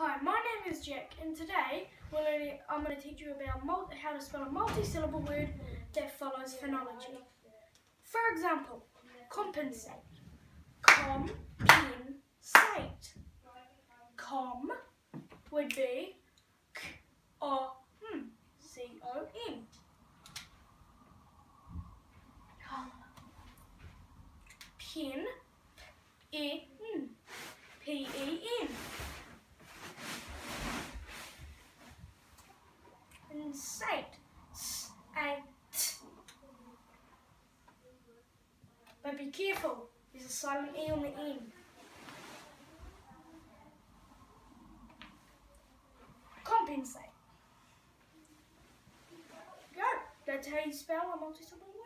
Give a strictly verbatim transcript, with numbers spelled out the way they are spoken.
Hi, my name is Jack, and today we're learning, I'm going to teach you about multi, how to spell a multi-syllable word that follows phonology. For example, compensate. Com-pen-sate. Com would be K-O-M, C O M. Pen, P-E-N, P E N. And sate, S A T. But be careful, there's a silent E on the end. Compensate. Go. That's how you spell a multi-syllable word.